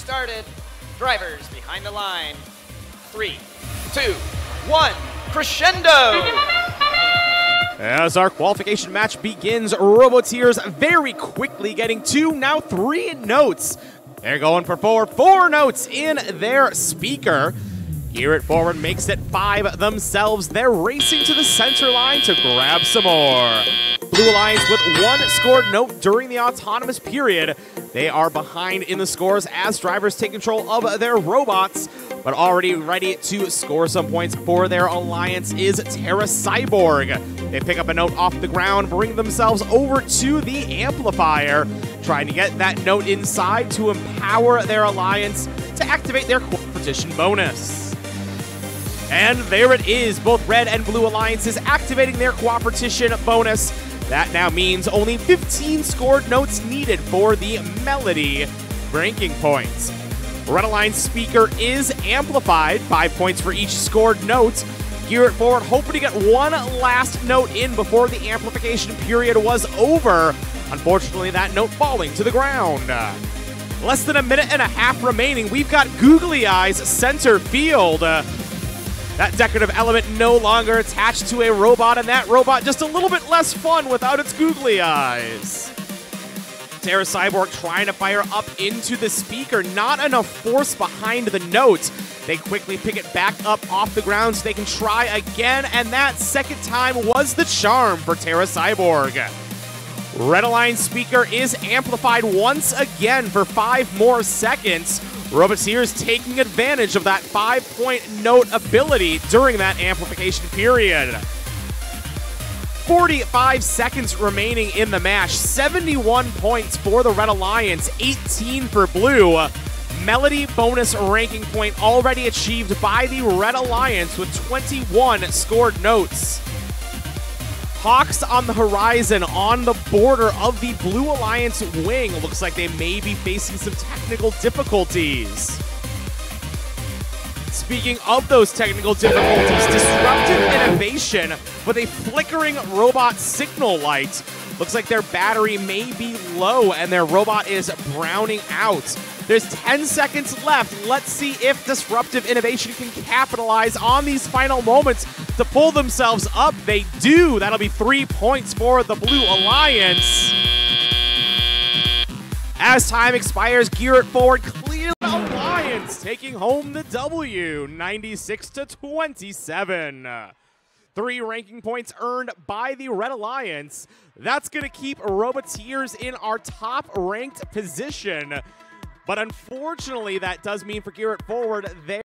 started. Drivers behind the line. 3, 2, 1, crescendo! As our qualification match begins, Roboteers very quickly getting 2, now 3 notes. They're going for 4 notes in their speaker. Gear It Forward makes it 5 themselves. They're racing to the center line to grab some more. Blue Alliance with 1 scored note during the autonomous period. They are behind in the scores as drivers take control of their robots, but already ready to score some points for their alliance is Terra Cyborg. They pick up a note off the ground, bring themselves over to the amplifier, trying to get that note inside to empower their alliance to activate their competition bonus. And there it is, both Red and Blue Alliances activating their cooperation bonus. That now means only 15 scored notes needed for the Melody ranking points. Red Alliance speaker is amplified, 5 points for each scored note. Gear It Forward hoping to get one last note in before the amplification period was over. Unfortunately, that note falling to the ground. Less than a minute and a half remaining. We've got Googly Eyes center field. That decorative element no longer attached to a robot, and that robot just a little bit less fun without its googly eyes. Terra Cyborg trying to fire up into the speaker. Not enough force behind the note. They quickly pick it back up off the ground so they can try again, and that second time was the charm for Terra Cyborg. Red Alliance speaker is amplified once again for 5 more seconds. Roboteers taking advantage of that 5-point note ability during that amplification period. 45 seconds remaining in the match. 71 points for the Red Alliance, 18 for Blue. Melody bonus ranking point already achieved by the Red Alliance with 21 scored notes. Hawks on the horizon on the border of the Blue Alliance wing. Looks like they may be facing some technical difficulties. Speaking of those technical difficulties, Disruptive Innovation with a flickering robot signal light. Looks like their battery may be low and their robot is browning out. There's 10 seconds left. Let's see if Disruptive Innovation can capitalize on these final moments to pull themselves up. They do. That'll be 3 points for the Blue Alliance. As time expires, Gear It Forward, Clear Alliance taking home the W, 96-27. 3 ranking points earned by the Red Alliance. That's going to keep Roboteers in our top ranked position. But unfortunately, that does mean for Gear It Forward,